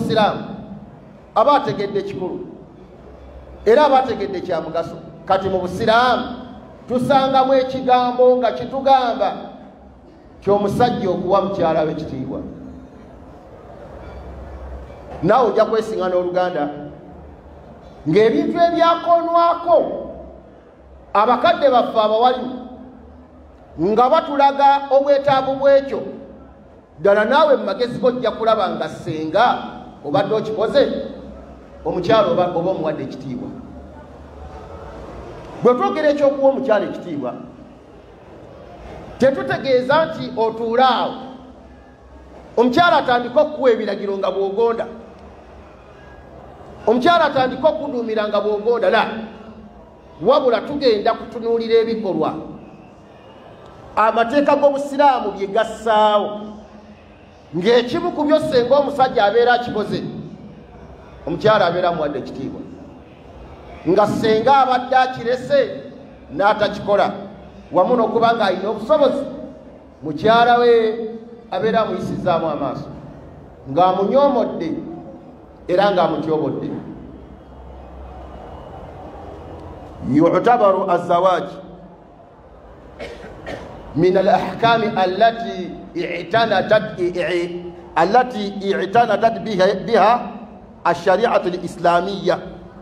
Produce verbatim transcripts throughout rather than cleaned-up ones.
Busiraamu aba ategedde kikulu era aba ategedde kya mugaso. Kati mu Busiraamu tusangamu ekigambo nga kitugamba ky'omusajja okuwa mukyala we ekitiibwa. Naawe ojja kwesiŋŋana Oluganda ng'ebintu ebyakoonwako abakadde baffe abawalimu nga batulaga obwetaavu bw'ekyo, ddala naawe mu magezi gojja kulaba nga senga obadde okikoze omukyala oba omuwadde ekitiibwa. Bwe twogera ekyokuwa omukyala ekitiibwa tetutegeeza nti otuule awo omukyala atandika okukuwa ebiragiro nga bw'ogonda, omukyala atandika okuduumira nga bw'ogonda. La, wabula tugenda kutunuulira ebikolwa amateeka g'Obusiraamu bye gassaawo, ng'ekimu ku byo senga omusajja abeera akikoze omukyala abeera amuwadde ekitiibwa, nga senga abadde akirese n'atakikola wamu n'okuba ng'alina obusobozi, mukyala we abeera amuyisizaamu amaaso ng'amunyoomodde era ng'amutyobodde. yu'tabaru az-zawaaj min al-ahkaami allati i'tanadat allati i'tanadat biha ash-shari'atu al-islamiyya.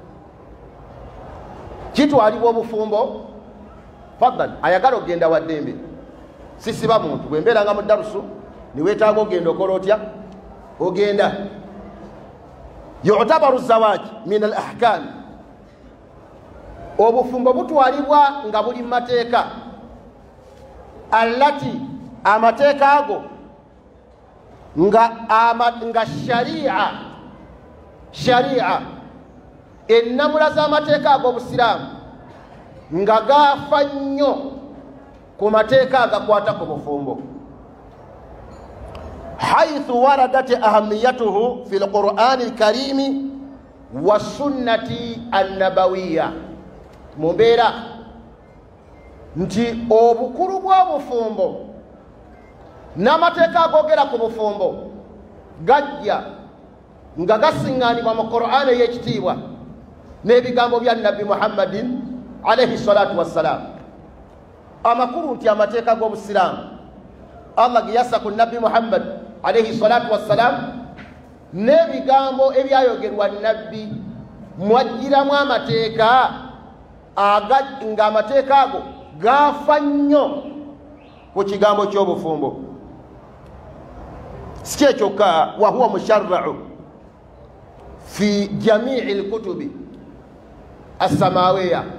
Kitwalibwa obufumbo. Fadhal ayagala ogenda waddembe, sisiba muntu bwe mbeera nga mu darusu niweetaaga ogenda okola otya ogenda. Yu'tabaru az-zawaaj min al-ahkaam, obufumbo butwalibwa nga buli mu mateeka allati amateeka ago nga ama, nga sharia sharia ennamula z'amateeka ag'Obusiraamu nga gaafa nnyo ku mateeka agakwata ku bufumbo. Haythu waradat ahamiyatuhu fi l-Qur'ani l-Karimi wa sunnati an-nabawiyya, mu mbeera nti obukulu bw'obufumbo n'amateeka agogera ku bufumbo gajja nga gasiŋŋaanibwa mu Qur'ani ey'ekitiibwa n'ebigambo bya Nabbi Muhammadin alayhi salatu wassalam. Amakulu nti amateeka g'Obusiraamu Allah ge yassa ku Nabbi Muhammad alayhi salatu wassalam n'ebigambo ebyayogerwa Nabbi mwajjiramu amateeka aga nga amateeka ago gaafa nnyo ku kigambo ky'obufumbo. Si kyokka, wa huwa musharra'u fi jami'i al-kutubi as-samawiyya,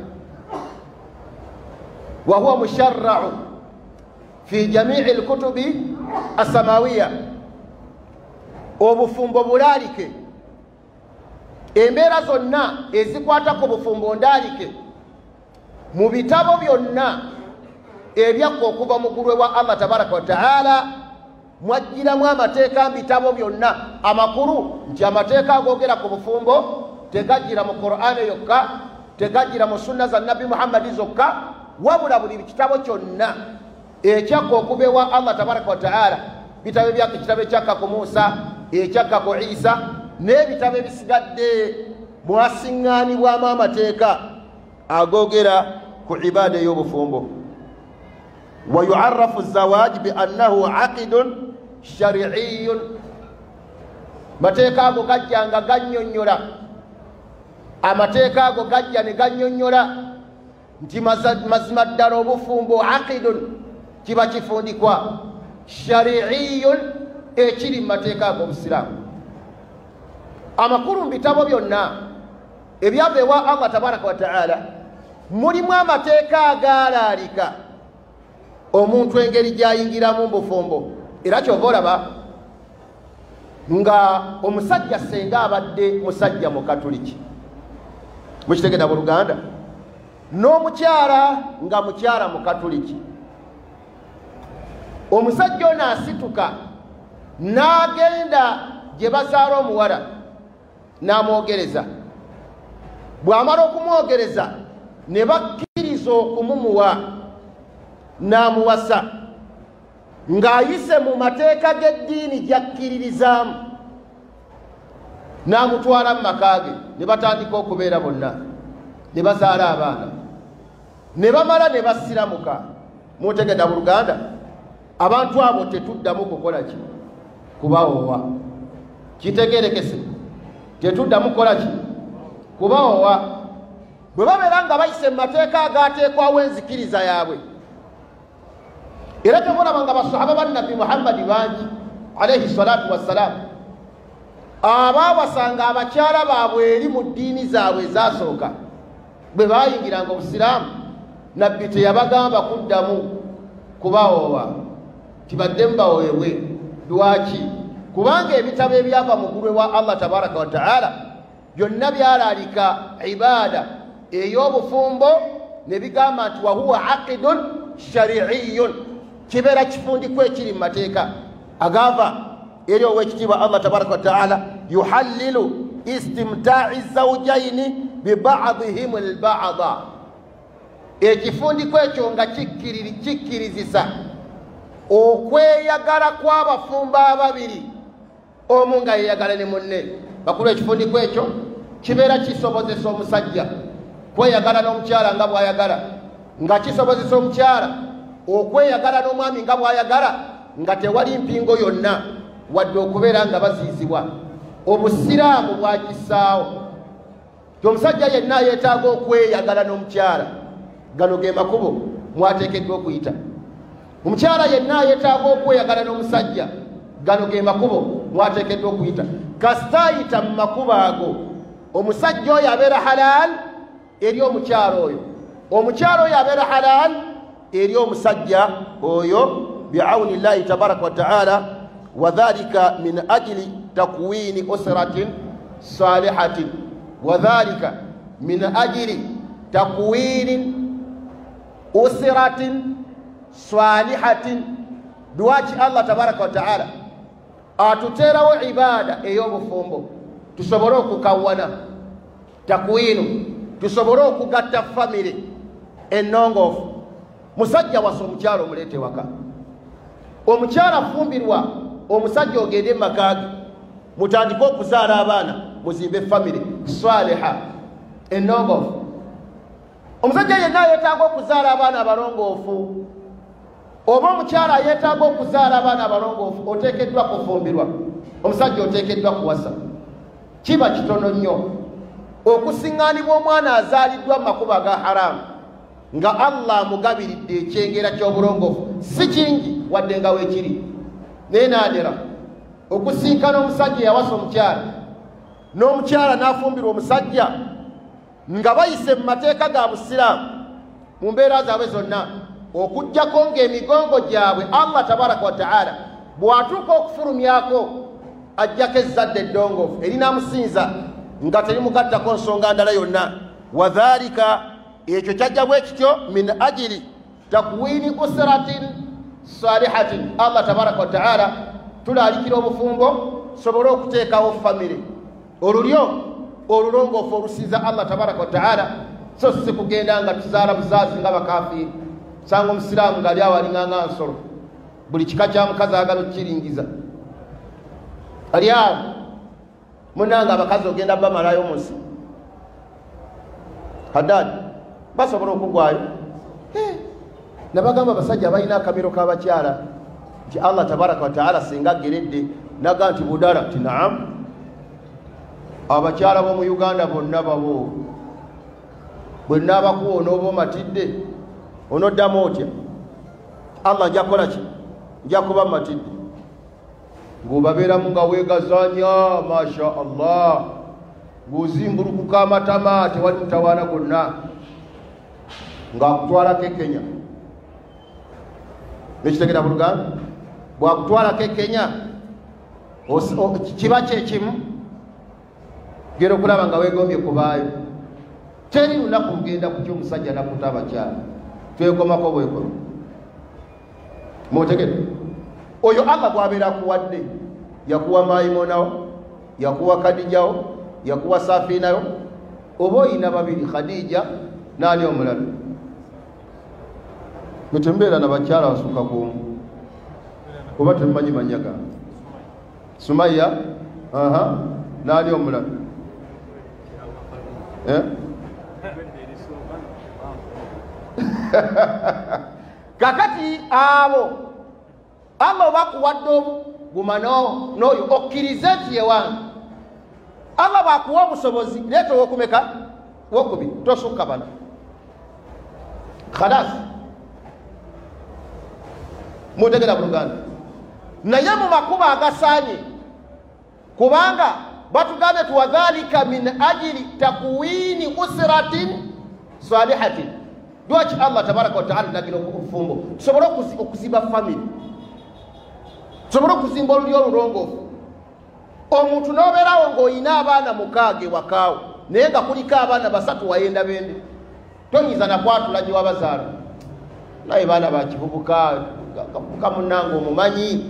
wa huwa musharra'u fi jami'i al-kutubi as-samawiyya. Obufumbo bulaalike, embeera zonna ezikwata ku bufumbo ndaalike mu bitabo byonna ebyakka okuva mu ggulu ewa Allah tabaraka wa ta'ala. Mwajjiramu amateeka mu bitabo byonna amakulu nti amateeka agogera ku bufumbo tegajjira mu Qur'ani yokka, tegajjira mu sunna za Nabbi Muhammad zokka, wabula buli kitabo kyonna ekyakka okuva ewa Allah tabaraka wa ta'ala. Bitabo byakka ekitabo ekyakka ku Musa, ekyakka ku Isa, n'ebitabo ebisigadde mwasiŋŋaanibwamu amateeka agogera ku ibaada y'obufumbo. Wa yu'arrafu az-zawaaj bi annahu 'aqdun shar'iyyun, mateeka ago gajja nga gannyonnyola, amateeka ago gajja ne gannyonnyola nti mazima ddala obufumbo 'aqdun kiba kifundikwa, shar'iyyun ekiri mu mateeka ag'Obusiraamu. Amakulu mu bitabo byonna ebyava ewa Allah tabaraka wa ta'ala mulimu amateeka agaalaalika omuntu engeri gy'ayingiramu mu bufumbo. Era kyova olaba nga omusajja senga abadde musajja mu Katuliki, mukitegedde mu Luganda, n'omukyala nga mukyala mu Katuliki, omusajja ono asituka n'agenda gye bazaala omuwala n'amwogereza. Bw'amala okumwogereza ne bakkiriza okumumuwa n'amuwasa ng'ayise mu mateeka g'eddiini gy'akkiririzaamu. n'amutwala mu maka ge ne batandika okubeera bonna ne bazaala abaana ne bamala ne basiramuka. Mutegedde Buluganda, abantu abo tetuddamu kukola ki? Kubawoowa. Kitegeerekese, tetuddamu kukola ki? Kubawoowa. Bwe babeera nga bayise mu mateeka agaateekwawo enzikiriza yaabwe, era temulaba nga basahaba ba Nabbi Muhammadi bangi alayhi salatu wassalaamu abaawasanga abakyala baabwe eri mu ddiini zaabwe ezasooka bwe baayingiranga obusiraamu, Nabbi teyabagamba kuddamu kubawoowa, tibadde mubaweebwe. Lwaki? Kubanga ebitabo ebyava mu ggulu wa Allah tabaraka wa taala byonna byalaalika ibaada ey'obufumbo ne bigamba nti wa huwa aqidun shari'iyun, kibeera kifundikwa ekiri mu mateeka agava eri ow'ekitiibwa Allah tabaraka wa taala, yuhallilu istimtaa'i zawjaini biba'dihim al-ba'da. Ekifundiko ekyo nga kikkirizisa okweyagala kw'abafumba ababiri, omu nga yeyagala ne munne. Bakulu, ekifundiko ekyo kibeera kisobozesa omusajja kweyagala n'omukyala nga bw'ayagala, nga kisobozesa omukyala okweyagala n'omwami nga bw'ayagala, nga tewali mpingo yonna wadde okubeera nga baziizibwa. Obusiraamu bwakissaawo ti omusajja yenna yeetaaga okweyagala n'omukyala. Gano ge makubo mwateekeddwa okuyita. Omukyala yenna yeetaaga okweyagala n'omusajja. Gano ge makubo mwateekeddwa okuyita. Kasitaayita mu makubo ago, omusajja oyo abeera halaal eri omukyala oyo, omukyala oyo abeera halaal eri omusajja oyo bi'awni llahi tabaraka wa ta'ala. Wadhalika min ajli takwini usratin salihatin, wadhalika min ajli takwini usratin salihatin. Lwaki Allah tabaraka wa ta'ala atuteerawo ibaada ey'obufumbo tusobole okukawana takwinu, tusobole okugatta famire ennongoofu. Musajja wasa omukyala omuleete waka, omukyala afumbirwa omusajja ogende mu maka ge mutandike okuzaala abaana, muzimbe famire swaliha ennongoofu. Omusajja yenna yeetaaga okuzaala abaana abalongoofu, oba omukyala yeetaaga okuzaala abaana abalongoofu, oteekeddwa kufumbirwa. Omusajja oteekeddwa kuwasa. Kiba kitono nnyo okusiŋŋaanibwa omwana azaaliddwa mu makubo aga haramu nga Allah amugabiridde ekyengera ky'obulongoofu. Si kingi wadde nga weekiri, naye naadera okusinkana omusajja yawasa omukyala n'omukyala n'afumbirwa omusajja nga bayise mu mateeka ga busiraamu mu mbeera zaabwe zonna, okuggyako ng'emigongo gyabwe Allah tabaraka wa ta'ala bw'atuuka okufulumyako ajjako ezzadde eddongoofu erinaamusinza nga terimugattako nsonga ndala yonna. Wadhalika, ekyo kyajja bwe kityo min ajiri takwini usratin salihatin. Allah tabaraka wa ta'ala tulaalikira obufumbo sobole okuteekawo famire olulyo olulongoofu olusinza Allah tabaraka wa ta'ala, so si kugenda nga tuzaala buzaazi nga bakafiiri. Sanga omusiraamu ngali awo alinganga nsolo, buli kika kya mukazi agala okukiringiza. Ali awo munanga abakazi ogenda bamalayo mu nsi Haddad basobola okugwayo. Nabagamba abasajja balina akamiro k'abakyala nti Allah tabaraka wa ta'ala singa ageredde naga nti budala ti naam, abakyala b'omu Uganda bonna babo bwe naabakuwa onooba omatidde onoddamu otya? Allah nja kukola ki? Nja kuba matidde. Ng'obabeeramu nga weegazanya masha Allah, ng'ozimbulukuka amatama tewali mutawaana gonna, ng'akutwalako e Kenya. Nekitegera Buluganda, bw'akutwalako e Kenya kiba kyekimu, genda okulaba nga weegombye kubaayo. Teri lunaku lugenda ku ky'omusajja nakuta abakyala, twekomako bwekolo. Mutegere oyo Allah bw'abeera akuwadde, yakuwa Maimonawo, yakuwa Kadijawo, yakuwa Safinayo, oba oyina babiri Khadija naani omulala. Mutembeera na bakyala basuka kumu kuba temumanyi manyaga. Sumaya aha nali omulala eh kakati abo Allah bakuwadde gumano noyo okkirize nti yewange Allah bakuwa obusobozi leeta owokumeka wokubi tosukka bana khalas mutegera buluganda naye mu makuba agasaanye kubanga batugambe tuwadhalika min ajili takwini usratin salihatin lwaki Allah tabaraka wa taala nagira okufumbo tusobole okuzimba family tusobole okuzimba oluli olulongoofu omuntu n'obeerawo ng'olina abaana mukaaga ewakaawo naye nga kuliko abaana basatu wayenda bende tonyiza nakwatula gye wabazaala naye baana bakivubuka kavubuka munnange omumanyi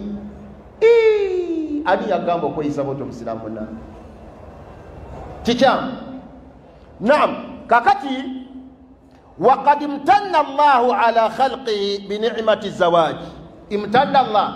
ani yagamba okweyisa bwoti omusiraamu munnange kikyamu naam kakati وقد امتن الله على خلقه بنعمة الزواج امتن الله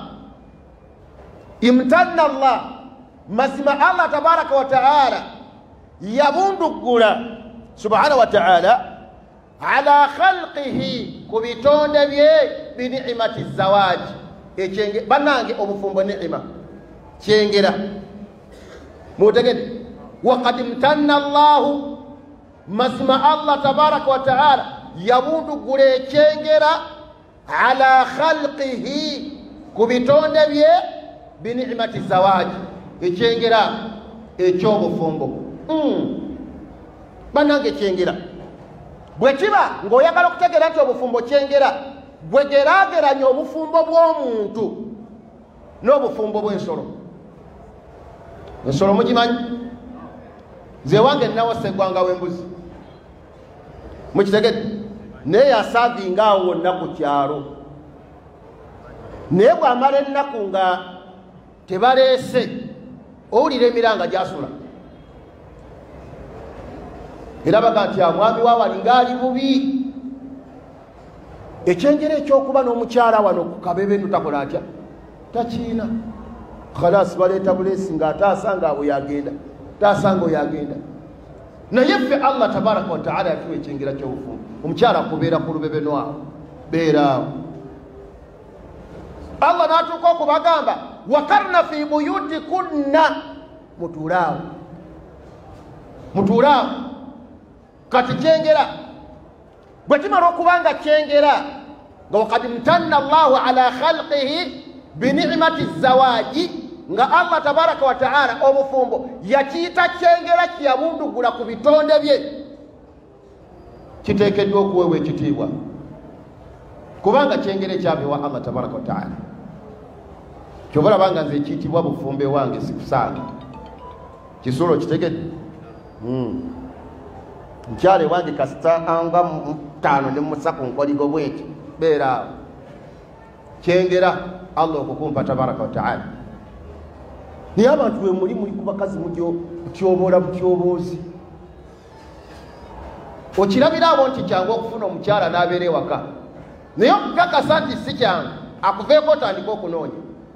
امتن الله مسمى الله تبارك وتعالى يبندقنا سبحانه وتعالى على خلقه كبتون بنعمة الزواج بنانجي أبفهم بنعمة شينجرا متجد وقد امتن الله مسمى الله تبارك وتعالى يمود غري كينغرا على خلقه كبتون بيه بنعمة الزواج كينغرا اچوبو فombo mm banange kyengera bwekiba ngoyagala okutegera nti obufumbo kyengera bwegerageranya obufumbo bw'omuntu n'obufumbo bw'ensolo ensolo mugimanyi nze wange nnawo segwanga w'embuzi mukitegedde naye yasavinga awo wonna ku kyalo naye bw'amala ennaku nga tebaleese owulira emiranga gyasula era baga nti amwami waawali ngaali bubi ekyengera ekyokuba n'omukyala wano ku kabebe nutakola atya takiina khalasi baleeta buleesi ng'ataasanga abo yagenda tasanga oyagenda naye ffe Allah tabaraka wa taala yatuwa ekyengera ky'obufumbo omukyala akubeera ku lubebe nwawo beeraawo Allah n'atuuka okubagamba wakarna fi buyutikunna mutuulaawo mutuulaawo kati kyengera bwe kimala okubanga kyengera nga wakad mtanna Allahu ala khalqihi binicmati zawaaji nga Allah tabaraka wa taala obufumbo yakiyita kyengera kyeyabundugula ku bitonde bye kiteekeddwa okuweebwa ekitiibwa kubanga kyengera ekyabeewa Allah tabaraka wa taala kyova olabanga nze ekiyitibwa bufumbe wange sikusaage kisulo kitegedde nkyale wange kasita anga mutaano ne musaku nkoligo bweki beeraawo kyengera Allah okukumpa tabaraka wa taala naye abantu bwe muli muli ku bakazi mutyoboola butyoboozi okirabira abo nti kyangu okufuna omukyala n'abeera ewaka naye okukakasa nti si kyangu akuveeko otandika okunoonya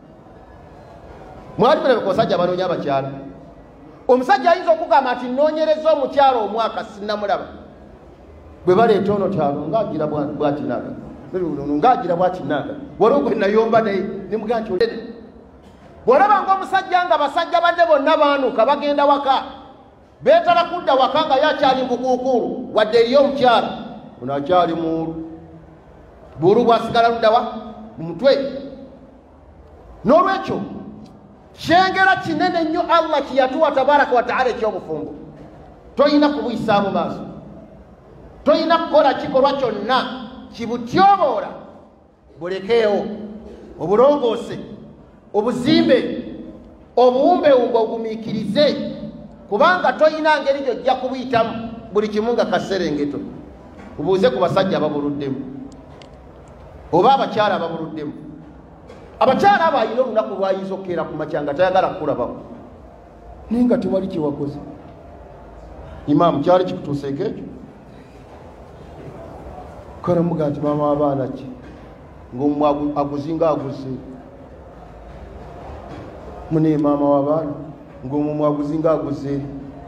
mwali mulabeka omusajja abanoonya abakyala omusajja ayinza okugamba nti nnoonyereza omukyala omwaka sinnamulaba bwe baleeta ono kyalo ngaagira bwatinaga ngaagira bwatinaga waliwo gwe nayomba naye nimugaa nti bw'olaba ng'omusajja nga basajja badde bonna baanuka bagenda waka beetala kudda waka nga yakyali mukuukulu wadde eriyo omukyala ono akyali muulu buulu bwasigala luddawa mu mutwe n'olwekyo kyengera kinene nnyo Allah kiyatuwa tabaraka wa taala eky'obufumbo toyina kubuyisaamu maaso toyina kukola kikolwa kyonna kibutyoboola bulekeewo obulongoose obuzimbe obuwumbewumbe ogumiikirize kubanga toyina ngeri gyojja kubuyitamu buli kimu nga kaserengeto obuuze ku basajja ababuluddemu oba abakyala ababuluddemu abakyala abo ayina olunaku lwayinza okukeera ku makya nga tayagala kukulabako naye nga tewali kyewakoze imaamu kyali kikutuuseeko ekyo karamuga nti maama w'abaana ki ng'omu aguzinga aguze mune maama w'abaana ng'omumwa aguzinga aguze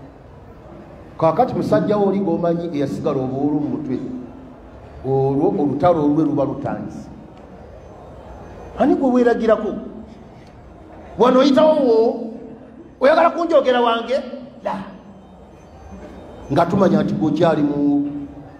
kaakati musajja wo oli g'omanyi eyasigala obuwulu mu mutwe olwo olutalo olwe luba lutandise ani gwe weeragirako wano oyitawo wo oyagala kunjogera wange la nga tumanya nti gwokyali mu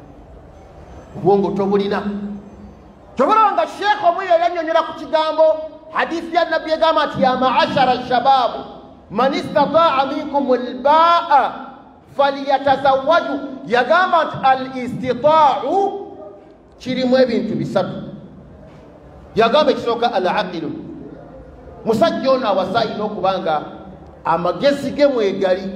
obwongo tobulina tobalaba nga sheekh omwire yannyonnyola ku kigambo hadithi ya nabbi egamba nti ya maashara shababu man istataa minkum lbaa falyatazawaju yagamba nti al istitaau kirimu ebintu bisatu yagamba ekisooka al aqilu musajja ono awasayina okubanga amagezi ge mwegali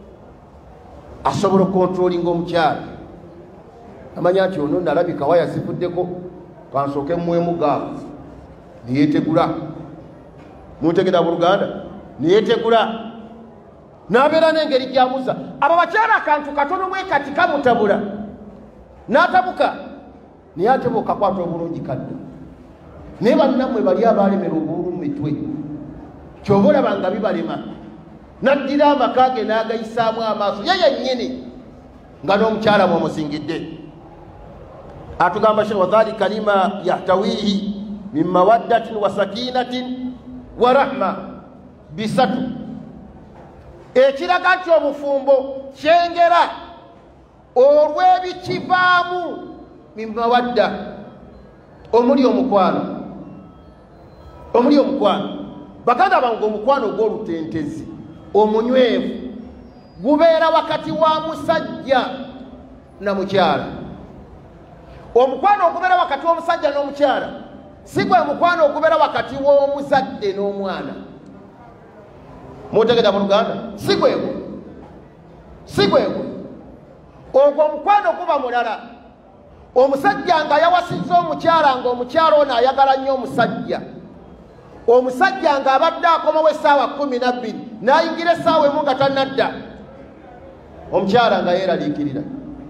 asobola okontrolinga omukyala amanya nti ono nalabika wayazivuddeko kansooke mmuwemu gaavu niyeetegula muntegera buluganda niyeetegula n'abeera n'engeri gyamuza abo bakyala akantu katono mwekati kamutabula n'atabuka naye ate bookakwata obulungi kadda naye bannammwe bali abaalemera obuwulu mu mitwe kyoba olaba nga bibalema naddira amaka ge n'agayisaamu amaaso ye yennyini nga n'omukyala mwomuzingidde atugamba shekh wadhalika lima yahtawihi min mawaddatin wa sakinatin wa rahma bisatu ekiraga nti obufumbo kyengera olw'ebikivaamu min mawadda omuli omukwano omuli omukwano baganda bange omukwano ogw'olutentezi omunywevu gubeera wakati wa musajja na mukyala omukwano ogubeera wakati w'omusajja n'omukyala si gwe mukwano ogubeera wakati w'omuzadde n'omwana mutegeda mu luganda si gwegwo si gwegwo ogwo omukwano guba mulala omusajja nga yawasizza omukyala ng'omukyala ono ayagala nnyo omusajja omusajja nga abadde akomawo essaawa kumi nabbiri n'ayingira essaawa emu nga tannadda omukyala nga yeeraliikirira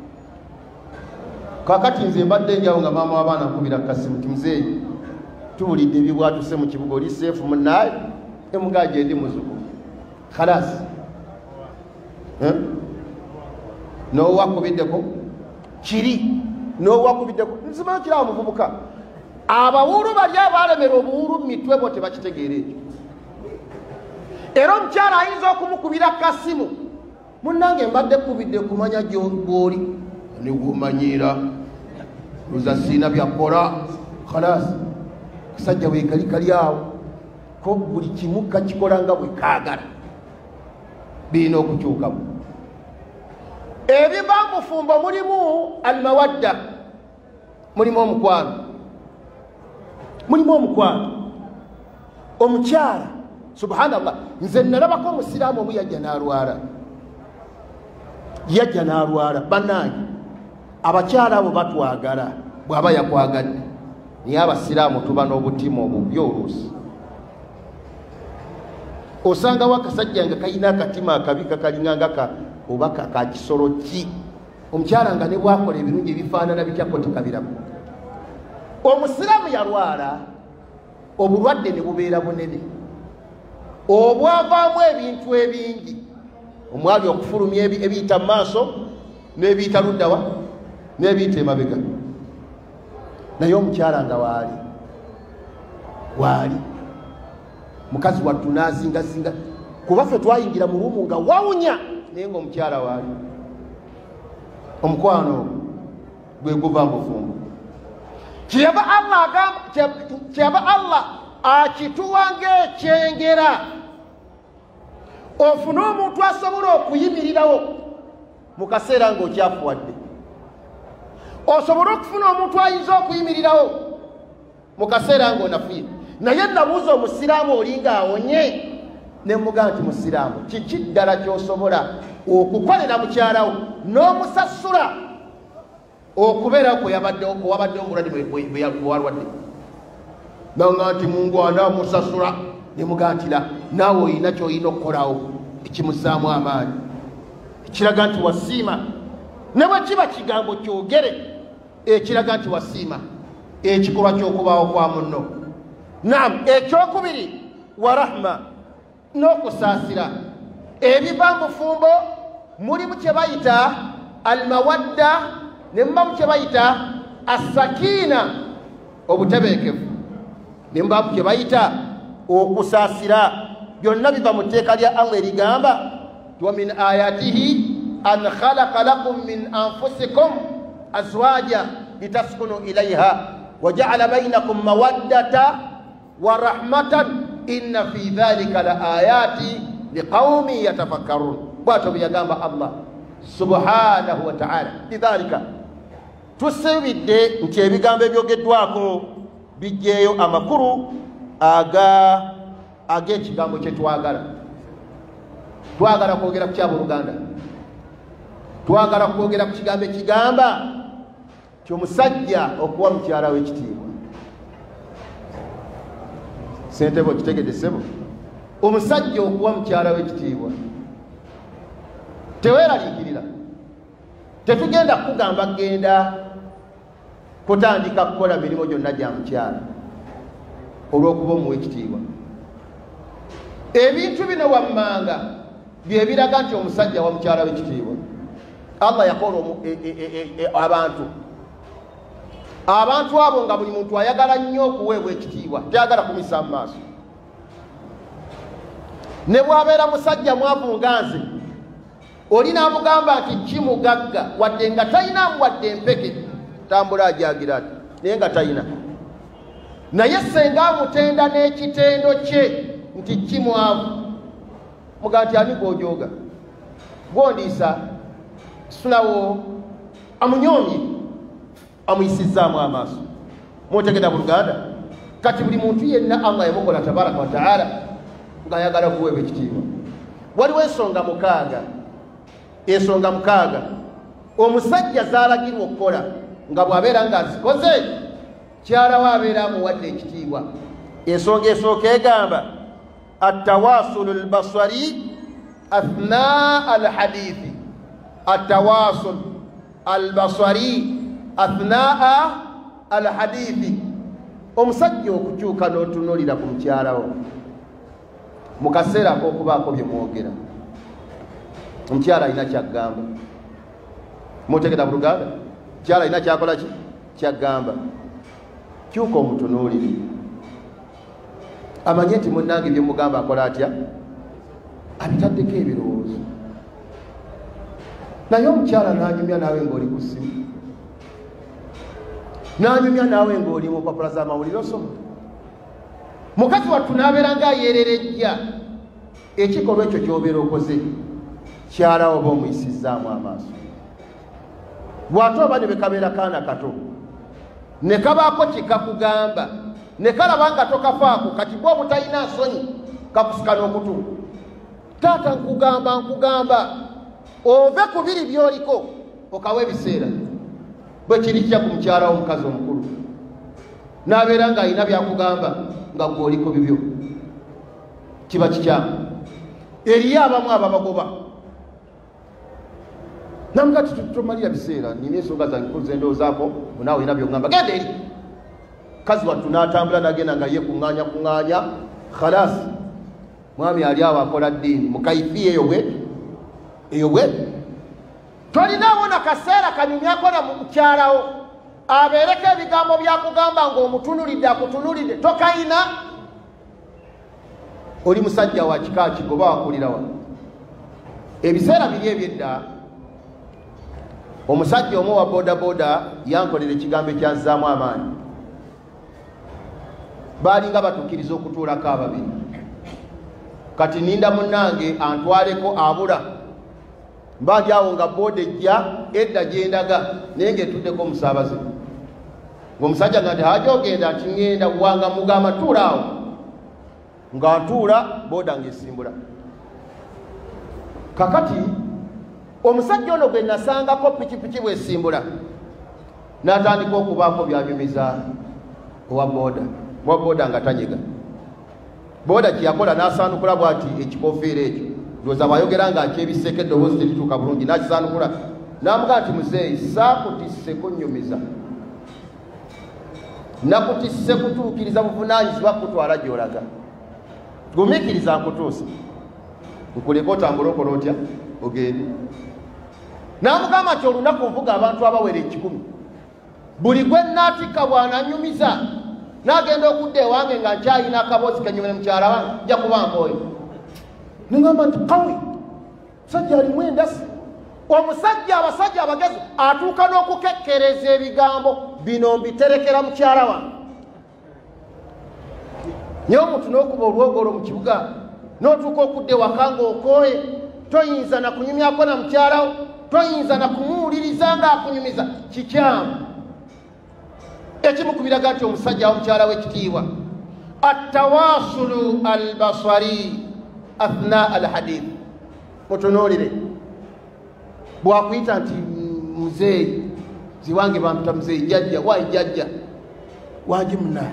kakati nze mbadde njawo nga maama w'abaana nkubira kasimu ti muzeeyi tuwulidde ebibwatuse mu kibuga oli seefu munnaye emugaje ndi muzukulu khalasi n'owakubiddeko kiri n'owakubiddeko nzimanyi kirawo muvubuka abawuulu bali abaalemera obuwuulu mu mitwe bo tebakitegeera ekyo era omukyala ayinza okumukubira kasimu munnange mbadde kubidde kumanya gy'oli nigumanyira luza siina byakola khalasi kasajja weekalikali awo ko buli kimu kakikola nga bwe kaagala birina okukyukamu ebiva mu bufumbo mulimu almawadda mulimu omukwano mulimu omukwano omukyala subhanallah nze nalabako omusiraamu omu yajja n'alwala yajja n'alwala bannange abakyala abo batwagala bw'aba yakwagadde naye abasiraamu tuba n'obutima obubi oluusi osangawo akasajja nga kalina akatima akabi kakalinganga ka oba ka kisolo ki omukyala nga ne bwakola ebirungi ebifaanana bityako tekabiramu omusiraamu yalwala obulwadde ne bubeera bunene obwavaamu ebintu ebingi omwali okufulumya ebiyita mu maaso n'ebiyita luddawa n'ebiyita emabega naye omukyala nga waali waali mukazi wattu n'azingazinga kuba ffe twayingira mu lumu nga wawunya naye ng'omukyala waali omukwano gwe guva mu bufumbo kyeyava allah agamba kyeyava allah akituwa ng'ekyengera ofune omuntu asobola okuyimirirawo mu kaseera ng'okyafuwadde osobola okufuna omuntu ayinza okuyimirirawo mu kaseera ng'onafuye naye nabuuza omusiraamu olinga awonye ne mugamba nti musiraamu kiki ddala ky'osobola okukolera mukyalawo n'omusasula okubeerawo kweyabadde omulwadde bwewalwadde nanga nti mungu anaamusasula ne mugantira naawe olina ky'olina okukolawo ekimusaamu amaanyi ekiraga nti wasiima ne bwe kiba kigambo kyogere ekiraga nti wasiima ekikolwa ky'okubaawo kwa munno naam ekyokubiri wa rahma n'okusaasira ebiva mu bufumbo mulimu kye bayita almawadda ne mubamu kye bayita assakiina obutebeekevu ne mubamu kye bayita okusaasira byonna biva mu tteeka lya Allah erigamba wa min ayatihi an khalaqa lakum min anfusikum azwaja litaskunu ilayha wa ja'ala bainakum mawaddata wa rahmatan inna fi dhalika la ayati liqaumin yatafakkarun. Bwatyo byagamba Allah subhanahu wa ta'ala. Lidhalika tusibidde nti ebigambo ebyogeddwako bijjeeyo amakulu aga ag'ekigambo kye twagala. Twagala kwogera ku kyabuluganda, twagala kwogera ku kigambo ekigamba ky'omusajja okuwa mukyala we ekitiibwa. Ssentebe okitegedde ssebo? Omusajja okuwa mukyala we ekitiibwa. Teweeraliikirira, tetugenda kugamba genda kutandika kukola mirimu gyonna gya mukyala olw'okuba omuwa ekitiibwa. Ebintu bino wammanga bye biraga nti omusajja wa mukyala we ekitiibwa. Allah yakola abantu abantu abo nga buli muntu ayagala nnyo okuweebwa ekitiibwa, tayagala kumisa mu maaso. Ne bw'abeera musajja mwavu nga nze, olina amugamba nti kimugagga wadde nga talinamu wadde empeke, tambula ajagira ati naye nga talina. Naye senga amutenda n'ekitendo kye nti kimwavu, muga nti ani gw'ojooga, gw'ondiisa, sulawo amunyomye, amuyisizaamu amaaso. Mwotegedde buluganda? Kati buli muntu yenna Allah yamukola tabaraka wa ta'ala ng'ayagala kuweebwa ekitiibwa. Waliwo ensonga mukaaga, ensonga mukaaga omusajja zaalagirwa okukola nga bw'abeera ng'azikoze kyala we abeera amuwadde ekitiibwa. Ensonga esooka egamba attawasulu albasari athnaa alhadithi, attawasulu albasari athnaa alhadithi, omusajja okukyuka n'otunuulira ku mukyalawo mu kaseera k'okubaako bye mwogera. Omukyala alina kyaggamba. Mutegeda buluganda? Mukyala alina kyakola ki? Kyaggamba. Kyuka omutunuulire, amanye nti munnange bye mugamba akola atya, abitaddeko ebirowoozo. Naye omukyala n'anyumya naawe ng'oli ku ssimu, n'anyumya naawe ng'oli mu mpapula z'amawulire osoma. Mukazi wattu n'abeera ng'ayeererejja ekikolwa ekyo ky'obeera okoze, kyala oba omuyisizzaamu amaaso. Bw'ate oba ne be kabeera kaana kato ne kabaako kikakugamba ne kalaba nga tokafaako, kati bwe obutalina nsonyi kakusika n'okutu. Taata nkugamba nkugamba ove ku biri by'oliko okawa ebiseera. Bwe kiri kya ku mukyala w'omukazi omukulu n'abeera ng'alina byakugamba nga gw'oliko bibyo, kiba kikyamu. Eriyo abamu ababagoba namuga tutumalira biseera, nina ensonga zange nkuze ndowoozaako, naawe olina by'oŋŋamba, genda eri. Kazi wattu n'atambula n'agenda nga ye kuŋŋaanya kuŋŋaanya, khalaasi mwami ali awo akola ddiini mu kaifiya eyo bwe eyo bwe. Tolinaawo na kaseera kanyumyako na mukyalawo abeereko ebigambo byakugamba ng'omutunulidde akutunulidde, tokayina. Oli musajja wa kika ki oba wakulirawa? Ebiseera biri ebyedda omusajja omu wa boda boda yankolera ekigambo ekyazzaamu amaanyi. Baalinga batukkiriza okutuulako ababiri. Kati ninda munnange antwaleko abula, mba ndi awo nga boda ejja edda gyendaga naye ng'etuddeko omusaabaze. Ng'omusajja nga nti haja ogenda nti ŋŋenda wanga mugamba tuula awo, nga ntuula boda ng'esimbula. Kakati omusajja ono gwe nasangako pikipiki bwesimbula n'atandika okubaako byanyumiza owa boda, owa boda nga tanyega. Boda kyeyakola n'asaanukula bw'ati ekikofiira ekyo, ndowooza bw'ayogera nga akyebiseko eddoboozi terituuka bulungi, n'akisaanukula n'amugaa nti muzeeyi saakutisse kunnyumiza, nakutisse kutuukiriza buvunaanyizibwa kutwala gy'olaga, gumiikiriza nkutuuse. nkuleka otambula okola otya ogende n'amugamba nti olunaku nvuga abantu abawera ekikumi buli gwe naatikka bw'ananyumiza n'agenda okudda ewange nga nkyalina akaboozi kenyumire mukyala wange nja kuba mpooyo nengamba nti kawi musajja alimu endasi omusajja abasajja abagezi atuuka n'okukekkereza ebigambo bino mbiterekera mukyala wange naye omuntu n'okuba olwogolo mu kibuga n'otuuka okudda ewaka ng'okooye toyinza na kunyumyako na mukyalawo toyinza na kumuwuliriza ng'akunyumiza kikyamu ekimu ku biraga nti omusajja omukyala w'ekitiibwa attawasulu albasari athna alhadith mutunuulire bwakuyita nti muzeeyi ziwange bamuta muzeeyi jjajja waayi jjajja wangi munaye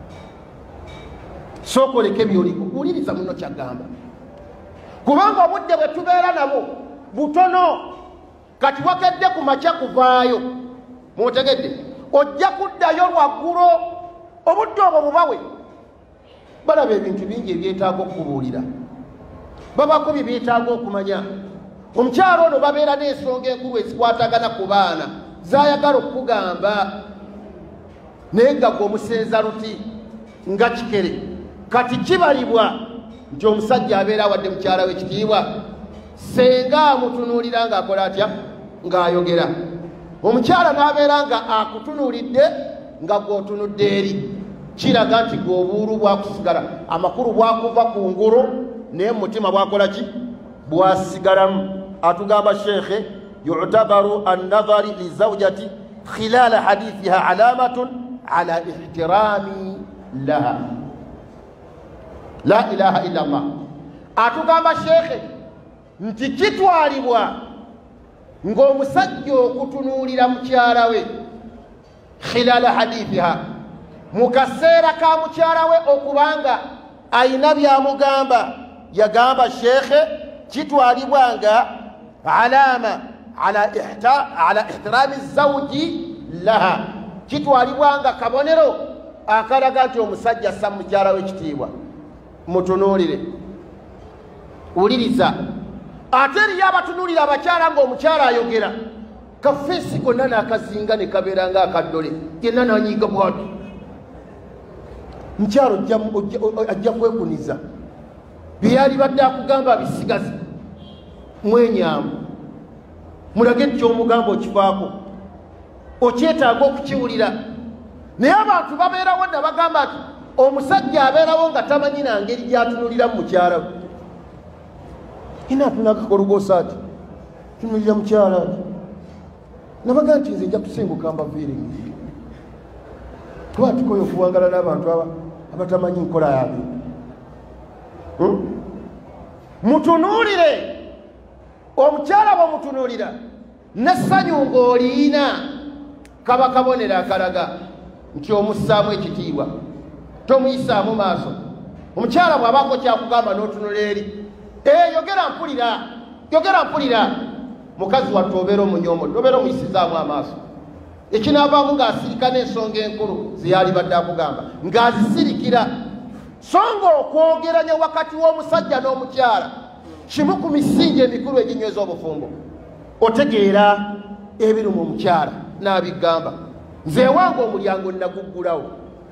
sooka oleke byoliko wuliriza muno kyagamba kubanga obudde bwe tubeera nabo butono kati wakedde ku makya kuvaayo mwotegedde ojja kuddayo lwaggulo obudde obwo bubawe balaba ebintu bingi ebyetaaga okubuulira babako bye byetaaga okumanya omukyalo ono babeera n'ensonga enkulu ezikwatagana ku baana zaayagala okugamba naye nga gwe omusenza luti nga kikere kati kibalibwa nti omusajja abeera wadde mukyala w'ekitiibwa senga amutunuulira ng'akola atya ng'ayogera omukyala n'abeera nga akutunuulidde nga gw'otunudde eri kiraga nti gwe obuulu bwakusigala amakulu bwakuva ku ngulu naye mu mutima bwakola ki bwasigalamu atugamba sheekhe yutabaru annadhari lizawjati khilala hadithiha alamatun ala ihtirami laha la ilaha illa allah atugamba sheekhe nti kitwalibwa ng'omusajja okutunuulira mukyala we khilala hadithiha mu kaseera ka mukyala we okubanga ayina byamugamba yagamba sheekhe kitwalibwa nga alama ala ihtirami zawji laha kitwalibwa nga kabonero akalaga nti omusajja assa mukyala we ekitiibwa mutunuulire wuliriza ate eriyo abatunuulira abakyala ng'omukyala ayogera kafeesi konna n'akazinga ne kabeera ng'akaddole yenna nanyiiga bwati mukyalo ajja kwekuniza byeyali badde akugamba bisigazi mwenyamu mulage kyomugamba okifaako okyetaaga okukiwulira naye abantu babeerawo dda bagamba nti omusajja abeerawo nga tamanyi na ngeri gyatunulira mu mukyala we ina atunakakolugosa ati tunulira mukyala ati nabaga nti nze nja kusinguka mbaviiringi kuba tukoyo okuwangala n'abantu abatamanyi nkola yabe mutunuulire omukyala bwemutunuulira n'essanyu ng'oliina kaba kabonero akalaga nti omussaamu ekitiibwa tomuyisaamu maaso omukyala bw'abaako kyakugamba n'otunula eri ee yogera mpulira yogera mpulira mukazi wattu obeera omunyomodde obeera omuyisizaamu amaaso ekinaavaamu ng'asirika n'ensonga enkulu zeyali badde akugamba ng'azisirikira so nga okwogeranya wakati w'omusajja n'omukyala kimu ku misingi emikulu eginyweza obufumbo otegeera ebiruma omukyala n'abigamba nze wange omulyango naguggulawo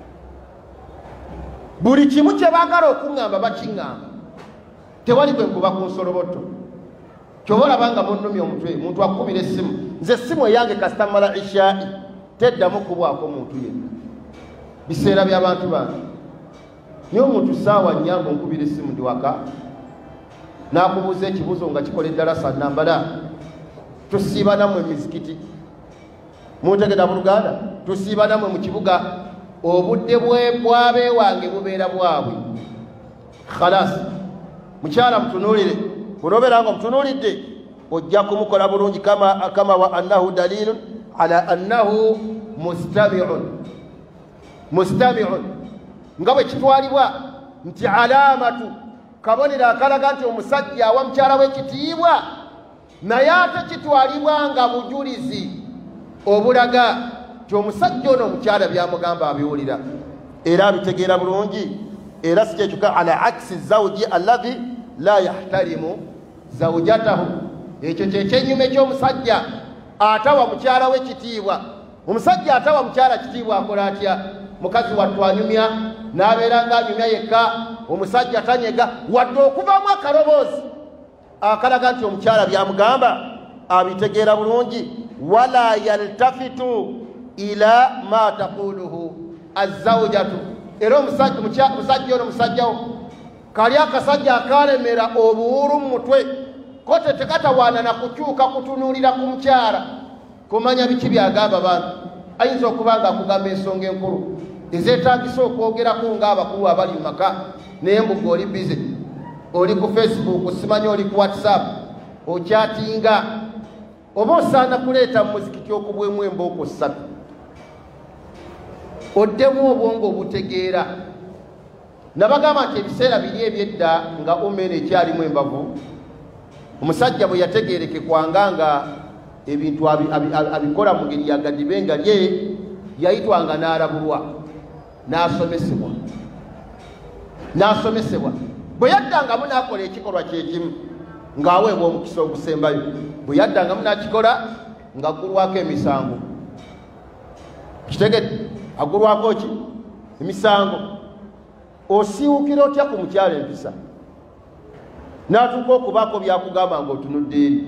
buli kimu kye baagala okuŋŋamba bakiŋŋamba tewali gwe nkuba ku nsolobotto kyoba olabanga munnumya omutwe muntu akukubira essimu nze essimu eyange kasitamala ishai teddamu kubwako muntu yenna biseera by'abantu bange niye omuntu saawa nnyanga onkubira essimu ndi waka n'akubuuza ekibuuzo nga kikola eddalasa nambala tusiiba namwe emizikiti muntegeda mu luganda tusiiba namwe mu kibuga obudde bwabe wange bubeera bwabwe khalas mukyala mutunuulire bunobeera nga mutunuulidde ojja kumukola bulungi kama, kama wa annahu dalilun ala annahu mustami'un mustami'un nga bwe kitwalibwa nti alamatu kabonero akalaga nti omusajja awa mukyala w'ekitiibwa naye ate kitwalibwa nga bujulizi obulaga nti omusajja ono omukyala byamugamba abiwulira era abitegeera bulungi era si kyekyoka ala aksi zawji alladhi la yahtarimu zawjatahu ekyo kyekyenyume ky'omusajja atawa mukyala we kitiibwa. Omusajja atawa mukyala kitiibwa akola atya? Mukazi wattu anyumya n'abeera ng'anyumya yekka, omusajja tanyega wadde okuvaamu akaloboozi akalaga nti omukyala byamugamba abitegeera bulungi. Wala yaltafitu ila ma taquluhu azawjatu. Era omusajja ono musajjawo kali akasajja akalemera obuwulu mu mutwe kote tekatawaana na kukyuka kutunuulira ku mukyala kumanya biki byagamba bantu. Ayinza okuba nga akugamba ensonga enkulu ezeetagisa okwogerako ng'abakulu abali mu maka, naye mbuga oli bize, oli ku Facebook, simanyi oli ku WhatsApp, okyatinga. Oba osaana kuleeta mu muzikiti okubwemu embooko ssatu, oddemu obwongo obutegeera. Nabagamba nti ebiseera biri ebyedda nga umeeno ekyalimu embavu, omusajja bwe yategeerekekwanga nga ebintu abikola mu ngeri yagadibe nga lye yayitwanga n'alabulwa n'asomesebwa n'asomesebwa. Bwe yaddangamu n'akola ekikolwa kyekimu ng'aweebwa omukisa ogusembayo, bwe yaddangamu n'akikola ng'aggulwako emisango. Kitegedde aggulwako ki? Emisango. Osiiwukira otya ku mukyala empisa n'atuuka okubaako byakugamba ng'otunudde eri,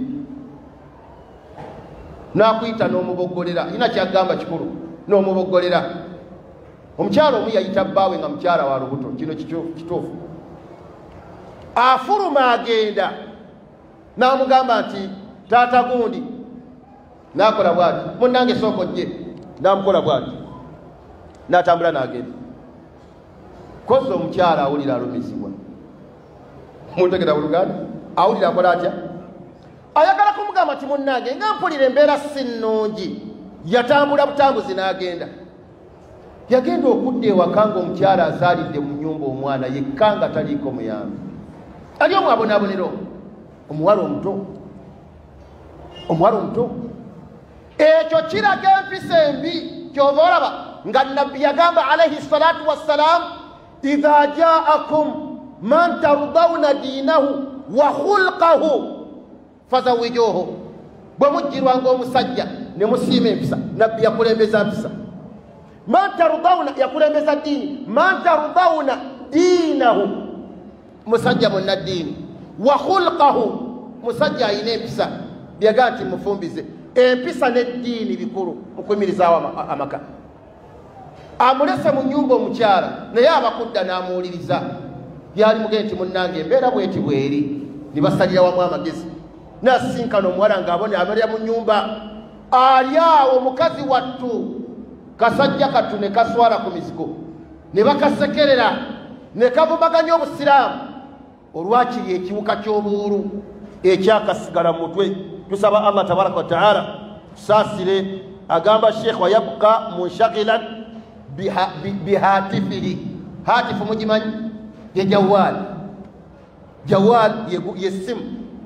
n'akuyita n'omuboggolera. Ina kyagamba kikulu, n'omuboggolera. Omukyala omu yayita bbaawe nga mukyala wa lubuto, kino kituufu. Afuluma agenda n'amugamba nti taata gundi, n'akola bw'ati, munnange sooka ojje, n'amukola bw'ati, n'atambula n'agenda. Kozi omukyala awulira alumizibwa. Muntegera buluganda awulira akola atya? Ayagala kumugamba nti munnange nga mpulira embeera si nnungi. Yatambula butambuzi n'agenda. Yagenda okudda ewaka ng'omukyala azaalidde mu nnyumba omwana yekka nga taliiko muyambi. Ali omwabonaabonero omuwala omuto, omuwala omuto. Ekyo kiraga empisa embi. Kyova olaba nga nabbi yagamba alayhi salatu wassalamu, idha jaakum man tardawna diinahu wa khulqahu fazawijuhu. Bwe mujjirwanga omusajja ne musiima empisa, nabbi yakulembeza mpisa. Man tardawna yakulembeza ddiini, man tardawna diinahu, musajja monna ddiini, wa khulqahu, musajja ayina empisa. Byaga nti mufumbize empisa n'eddiini bikulu mu kuyimirizaawo amaka. Amulese mu nnyumba omukyala naye abakudda n'amuwuliriza. Byali mugende nti munnange embeera bweti bweri, ne basalira wamu amagezi. N'asisinkana omuwala ng'abone amalira mu nnyumba, ali awo mukazi wattu, kasajja kattu ne kaswala ku mizigo, ne bakasekerera ne kavumaganya obusiraamu olwakiri ekiwuka ky'obuwulu ekyakasigala mu mutwe. Tusaba Allah tabaraka wa taala tusaasire. Agamba Sheikh wa yabqa munshagilan bihatifihi. Hatifu mugimanyi ye jawal, jawal ye simu.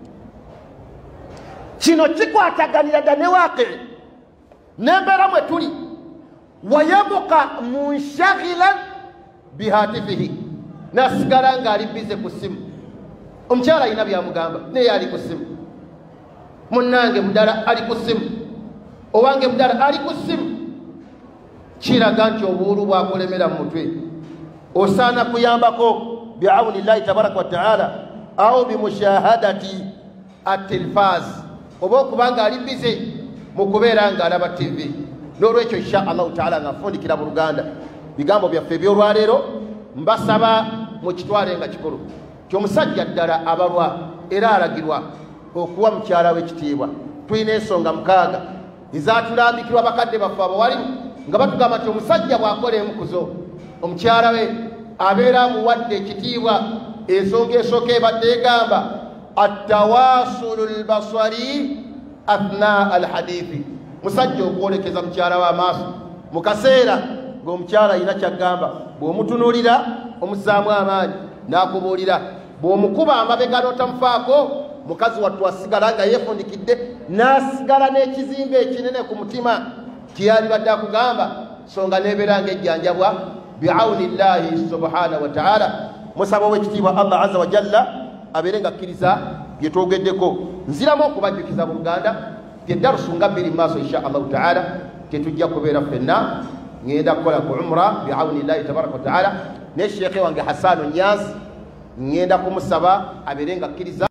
Kino kikwataganira dda ne waaqi n'embeera mwe tuli. Wa yabqa munshagilan bihatifihi, n'asigala ng'ali bize ku simu. Omukyala alina byamugamba naye ali ku simu. Munnange mudala ali ku simu, owange mudala ali ku simu. Kiraga nti obuwulu bwakulemera mu mutwe. Osaana kuyambako biawuni llahi tabaraka wa taala au bimushahadati at-tilfaz, oba okubanga ali bize mu kubeera ng'alaba tivi. N'olwekyo insha allahu taala nga nfundikira mu Luganda bigambo byaffe eby'olwaleero mbasaba mukitwale nga kikulu. Kyomusajja ddala abalwa era alagirwa okuwa mukyala we ekitiibwa. Tulina ensonga mukaaga ezaatulambikirwa bakadde baffe abawalimu nga batugamba nti omusajja bw'akola emukuzo omukyala we abeera amuwadde ekitiibwa. Ensonga esooka ebadde egamba attawasulu lbasari athna alhadithi, musajja okwolekeza mukyala we amaaso mu kaseera ng'omukyala alina kyagamba. Bw'omutunuulira omuzzaamu amaanyi n'akubuulira, bw'omukuba amabega n'otamufaako, mukazi wattu asigala nga yeefundikidde n'asigala n'ekizimbe ekinene ku mutima kyeyali badde akugamba. Songa n'ebeera ng'ejjanjabwa biawuni llahi subhanahu wa taala. Musaba ow'ekitiibwa Allah azza wa jalla abeere nga akkiriza bye twogeddeko. Nziramu okubajjukiza mu Luganda teddarusu nga bbiri mu maaso insha allahu taala tetujja kubeera ffenna. Ngenda kukola ku umra biawuni llahi tabaraka wa taala ne sheekhe wange Hassan Nyazi ngenda kumusaba abeere nga akkiriza